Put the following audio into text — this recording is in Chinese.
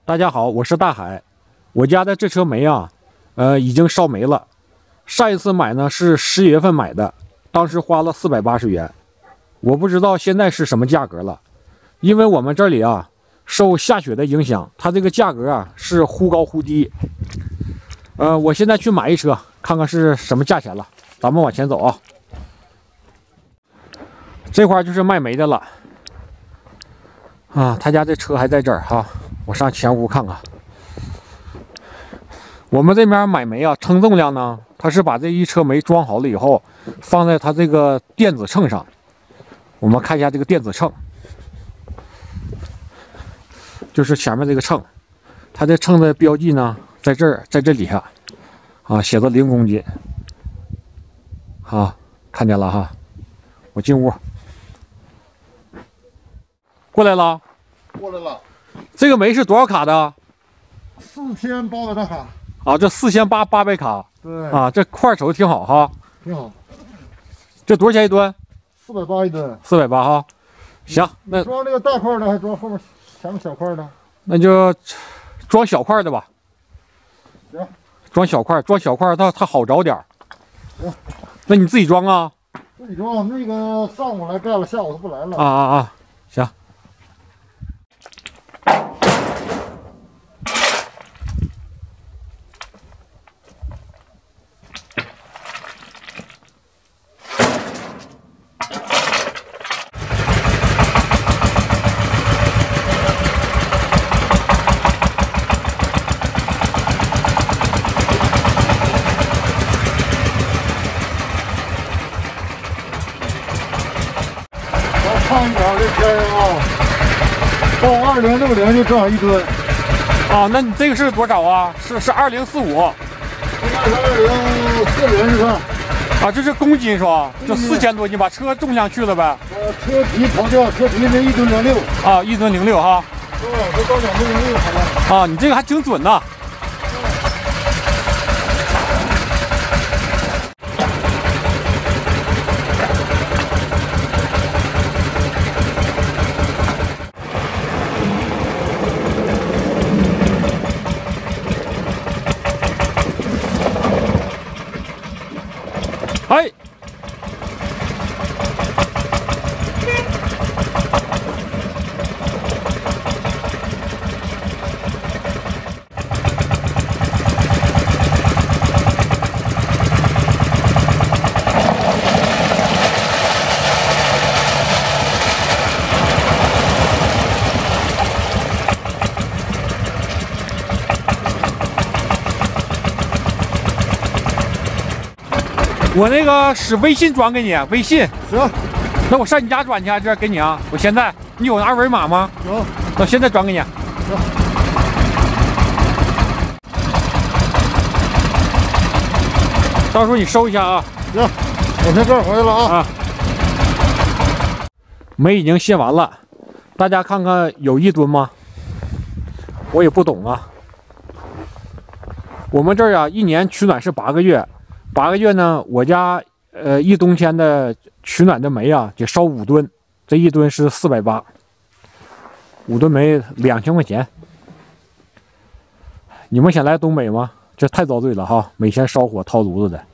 大家好，我是大海。我家的这车煤啊，已经烧没了。上一次买呢是11月份买的，当时花了480元。我不知道现在是什么价格了，因为我们这里啊受下雪的影响，它这个价格啊是忽高忽低。我现在去买一车，看看是什么价钱了。咱们往前走啊。这块就是卖煤的了。啊，他家这车还在这儿哈，我上前屋看看。我们这边买煤啊，称重量呢，他是把这一车煤装好了以后，放在他这个电子秤上。我们看一下这个电子秤，就是前面这个秤，它这秤的标记呢，在这儿，在这底下，啊，写着0公斤。好，看见了哈，我进屋。过来了， 过来了。 这个煤是多少卡的 4800大卡。 啊，这4800卡。 对。 啊，这块瞅挺好哈。 挺好。 这多少钱一吨 480一吨。 480哈。行，那装这个大块的，还装后面前面小块的？ 那就装小块的吧。 行。 装小块，装小块它好找点。 行。 那你自己装啊？ 自己装，那个上午来干了，下午他不来了。 啊，行。 看一点这天啊，到2060就正好1吨。 啊，那你这个是多少啊？是2045。 现在是2040是吧？ 啊，这是公斤是吧？就4000多斤，把车重量去了呗。 车皮刨掉，车皮那1吨06。 啊，1吨06哈。 对，这到2吨06好了。 啊，你这个还挺准呐。哎，我那个使微信转给你，微信。 行。 那我上你家转去，这给你啊。我现在，你有二维码吗？ 有。 那现在转给你。行。到时候你收一下啊。 行，我先这儿回来了啊。 煤已经卸完了，大家看看有1吨吗？我也不懂啊。我们这儿啊，一年取暖是8个月。8个月呢，我家一冬天的取暖的煤啊，得烧5吨，这1吨是480，5吨煤2000块钱。你们想来东北吗？这太遭罪了哈，每天烧火掏炉子的。